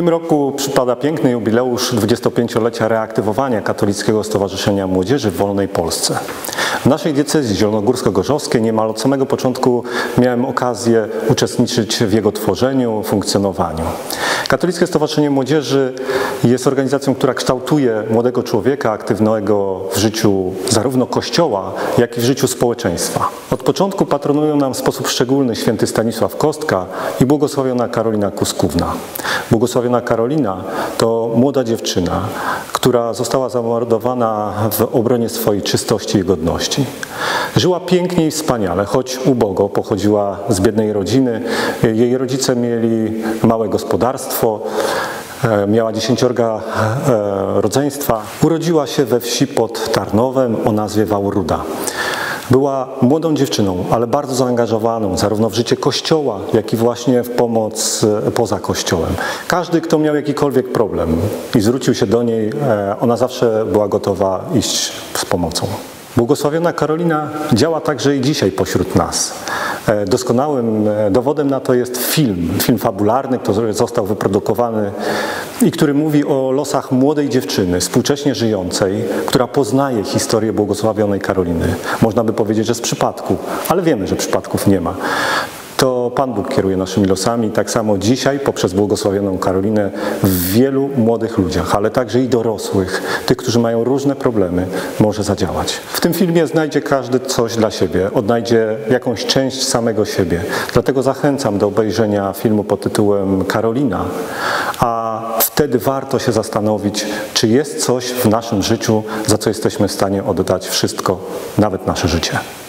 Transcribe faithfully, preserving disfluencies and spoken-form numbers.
tym roku przypada piękny jubileusz dwudziestopięciolecia reaktywowania Katolickiego Stowarzyszenia Młodzieży w wolnej Polsce. W naszej diecezji zielonogórsko-gorzowskiej niemal od samego początku miałem okazję uczestniczyć w jego tworzeniu, funkcjonowaniu. Katolickie Stowarzyszenie Młodzieży jest organizacją, która kształtuje młodego człowieka aktywnego w życiu zarówno Kościoła, jak i w życiu społeczeństwa. Od początku patronują nam w sposób szczególny święty Stanisław Kostka i błogosławiona Karolina Kuskówna. Błogosławiona Karolina to młoda dziewczyna, która została zamordowana w obronie swojej czystości i godności. Żyła pięknie i wspaniale, choć ubogo, pochodziła z biednej rodziny. Jej rodzice mieli małe gospodarstwo, miała dziesięciorga rodzeństwa. Urodziła się we wsi pod Tarnowem o nazwie Wałruda. Była młodą dziewczyną, ale bardzo zaangażowaną zarówno w życie Kościoła, jak i właśnie w pomoc poza Kościołem. Każdy, kto miał jakikolwiek problem i zwrócił się do niej, ona zawsze była gotowa iść z pomocą. Błogosławiona Karolina działa także i dzisiaj pośród nas. Doskonałym dowodem na to jest film, film fabularny, który został wyprodukowany i który mówi o losach młodej dziewczyny, współcześnie żyjącej, która poznaje historię błogosławionej Karoliny. Można by powiedzieć, że z przypadku, ale wiemy, że przypadków nie ma. To Pan Bóg kieruje naszymi losami, tak samo dzisiaj poprzez błogosławioną Karolinę w wielu młodych ludziach, ale także i dorosłych, tych, którzy mają różne problemy, może zadziałać. W tym filmie znajdzie każdy coś dla siebie, odnajdzie jakąś część samego siebie. Dlatego zachęcam do obejrzenia filmu pod tytułem Karolina, a wtedy warto się zastanowić, czy jest coś w naszym życiu, za co jesteśmy w stanie oddać wszystko, nawet nasze życie.